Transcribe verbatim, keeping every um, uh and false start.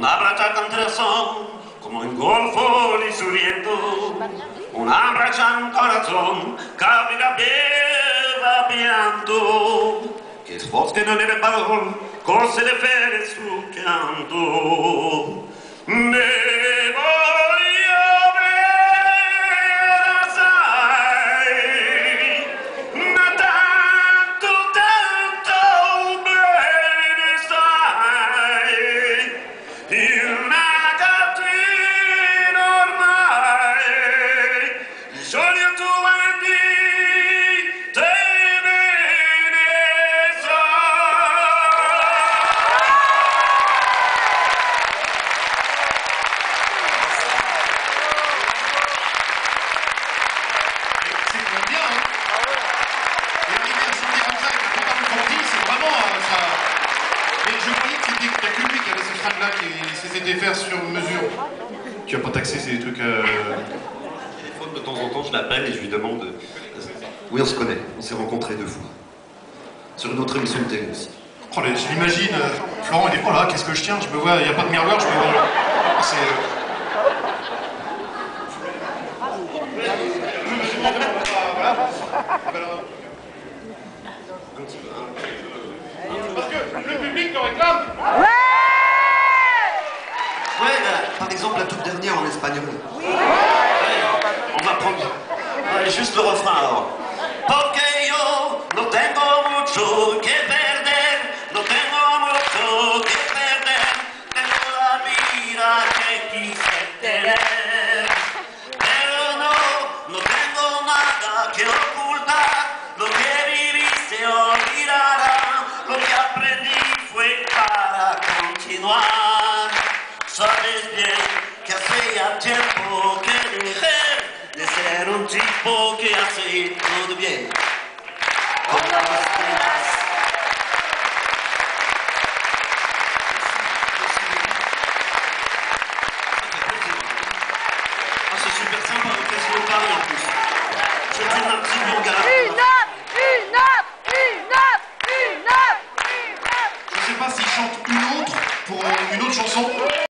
un abbraccio corazón, como un golfo lisuriento, un abbraccio un corazón, capita pieva pianto, che sfosche nelle parole, cose le fere su canto. Ne voglio bene, sai, ma tanto, tanto bene sai, una catena ormai, il sogno tu vendi, te bene Là qui s'était faire sur mesure. Tu vas pas taxer ces trucs. Euh... De temps en temps, je l'appelle et je lui demande. Oui, on se connaît. On s'est rencontrés deux fois. Sur une autre émission de télé aussi. Oh, je l'imagine. Euh, Florent, il est pas là. Qu'est-ce que je tiens? Je me vois. Il n'y a pas de miroir. Je me vois. C'est. Parce que le public le réclame. Ouais, là, par exemple, la toute dernière en espagnol. Oui. Ouais, on va prendre. Ouais, juste le refrain alors. Porque yo no tengo mucho que perder, no tengo mucho que perder, tengo la vida que quise tener. Pero no, no tengo nada que ocultar, lo que viví se olvidará, lo que aprendí fue para continuar. Sabes bien que hace ya tiempo que dejé de ser un tipo que hace todo bien. Como las estrellas. Ah, c'est super sympa, le festival de Paris en plus. Je te donne un petit peu en garde. Une note, une note, une note, une note, une note. Je sais pas s'il chante une autre pour une autre chanson.